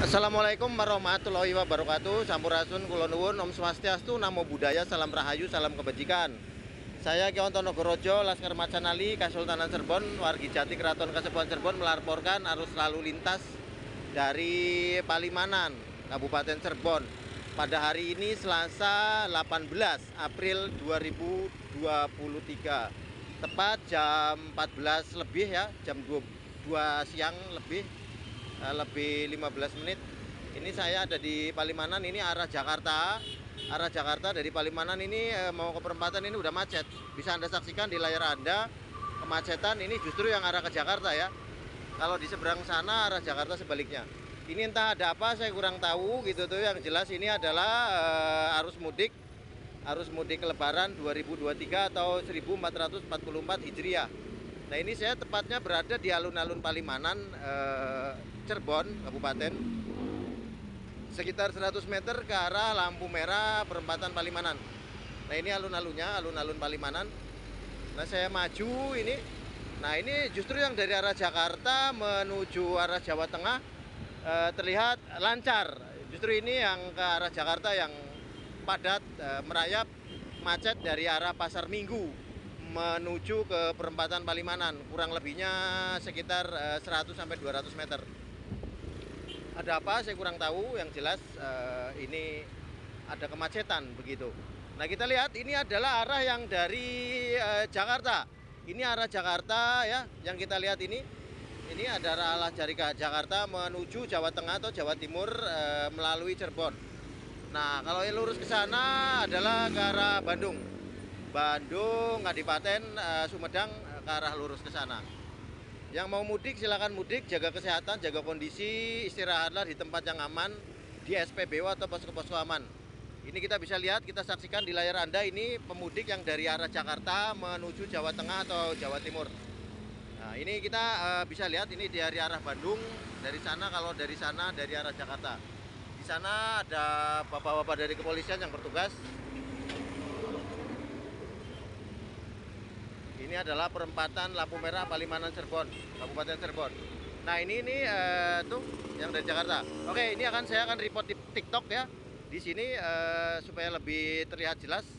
Assalamualaikum warahmatullahi wabarakatuh. Sampurasun kula nuwun, Om Swastiastu, Namo Buddhaya, Salam Rahayu, Salam Kebajikan. Saya Ki Ontonogorojo, Laskar Macanali, Kasultanan Cirebon, wargi Jati Keraton Kasepuhan Cirebon melaporkan arus lalu lintas dari Palimanan, Kabupaten Cirebon. Pada hari ini Selasa 18 April 2023. Tepat jam 14 lebih ya, jam 2 siang lebih 15 menit. Ini saya ada di Palimanan, ini arah Jakarta. Arah Jakarta dari Palimanan ini mau ke perempatan ini udah macet. Bisa Anda saksikan di layar Anda, kemacetan ini justru yang arah ke Jakarta ya. Kalau di seberang sana arah Jakarta sebaliknya. Ini entah ada apa, saya kurang tahu gitu tuh. Yang jelas ini adalah arus mudik Lebaran 2023 atau 1444 Hijriah. Nah, ini saya tepatnya berada di alun-alun Palimanan, Cirebon, Kabupaten. Sekitar 100 meter ke arah lampu merah perempatan Palimanan. Nah, ini alun-alunnya, alun-alun Palimanan. Nah, saya maju ini. Nah, ini justru yang dari arah Jakarta menuju arah Jawa Tengah terlihat lancar. Justru ini yang ke arah Jakarta yang padat, merayap, macet dari arah Pasar Minggu menuju ke perempatan Palimanan, kurang lebihnya sekitar 100 sampai 200 meter. Ada apa saya kurang tahu, yang jelas ini ada kemacetan begitu. Nah, kita lihat ini adalah arah yang dari Jakarta. Ini arah Jakarta ya, yang kita lihat ini ada arah dari Jakarta menuju Jawa Tengah atau Jawa Timur melalui Cirebon. Nah, kalau yang lurus ke sana adalah ke arah Bandung, Kadipaten, Sumedang, ke arah lurus ke sana. Yang mau mudik silakan mudik, jaga kesehatan, jaga kondisi, istirahatlah di tempat yang aman, di SPBU atau posko-posko aman. Ini kita bisa lihat, kita saksikan di layar Anda, ini pemudik yang dari arah Jakarta menuju Jawa Tengah atau Jawa Timur. Nah, ini kita bisa lihat ini dari arah Bandung, dari sana, kalau dari sana dari arah Jakarta. Di sana ada bapak-bapak dari kepolisian yang bertugas. Ini adalah perempatan lampu merah Palimanan Cirebon, Kabupaten Cirebon. Nah, ini tuh yang dari Jakarta. Oke, ini saya akan report di TikTok ya. Di sini supaya lebih terlihat jelas.